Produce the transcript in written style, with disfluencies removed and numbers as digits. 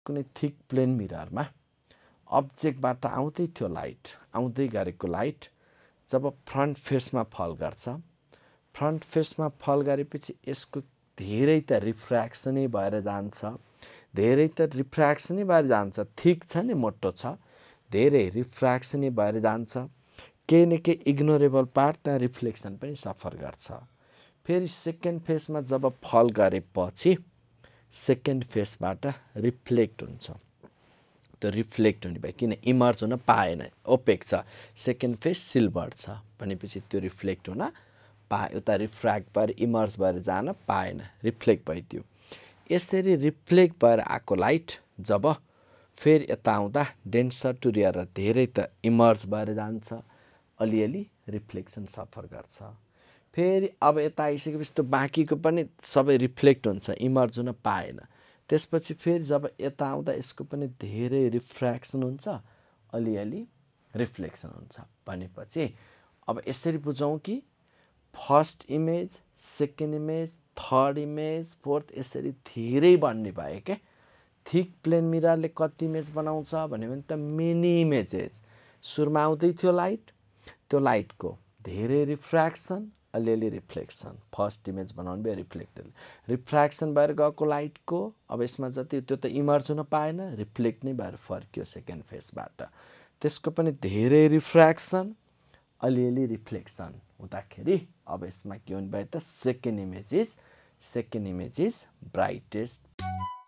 कुनै thick plain मिररमा अब्जेक्टबाट आउँदै थियो लाइट, आउँदै गरेको लाइट जब फ्रन्ट फेसमा फल गर्छ, फ्रन्ट फेसमा फल गरेपछि यसको धेरै त रिफ्र्याक्सनै भएर जान्छ, धेरै त रिफ्र्याक्सनै भएर जान्छ, थिक छ नि मोटो छ, धेरै रिफ्र्याक्सनै भएर जान्छ, केही न केही इग्नोरेबल पार्ट त्यहाँ रिफ्लेक्सन पनि सफर गर्छ। फेरि सेकेन्ड फेसमा जब फल गरेपछि सेकेन्ड फेसबाट रिफ्लेक्ट हुन्छ, त्यो रिफ्लेक्ट हुने भयो किन इमर्ज हुन पाएन, ओपेक छ, सेकेन्ड फेस सिल्भर छ भनेपछि त्यो रिफ्लेक्ट हुन पायो, उता रिफ्र्याक्ट भएर इमर्ज भएर जान पाएन, रिफ्लेक्ट भइदियो। यसरी रिफ्लेक्ट भएर आएको लाइट जब फेरि यता आउँदा डेन्सर टु रियर धेरै त इमर्ज भएर जान्छ, अलिअलि रिफ्लेक्सन सफर गर्छ। फेरि अब यता आइसकेपछि त्यो बाँकीको पनि सबै रिफ्लेक्ट हुन्छ, इमर्ज हुन पाएन। त्यसपछि फेरि जब यता आउँदा यसको पनि धेरै रिफ्र्याक्सन हुन्छ, अलिअलि रिफ्लेक्सन हुन्छ भनेपछि अब यसरी बुझौँ कि first image, second image, third image, fourth यसरी धेरै बन्ने भयो क्या। थिक प्लेन मिररले कति इमेज बनाउँछ भन्यो भने त मेनी इमेजेस। सुरुमा आउँदै थियो लाइट, त्यो लाइटको धेरै रिफ्र्याक्सन, अलिअलि रिफ्लेक्सन, फर्स्ट इमेज बनाउनु भयो रिफ्लेक्टेड, रिफ्र्याक्सन भएर गएको लाइटको अब यसमा जति त्यो त इमर्ज हुन पाएन, रिफ्लेक्ट नै भएर फर्कियो सेकेन्ड फेसबाट, त्यसको पनि धेरै रिफ्र्याक्सन, अलिअलि रिफ्लेक्सन हुँदाखेरि अब यसमा के हुने भयो त सेकेन्ड इमेज इज ब्राइटेस्ट।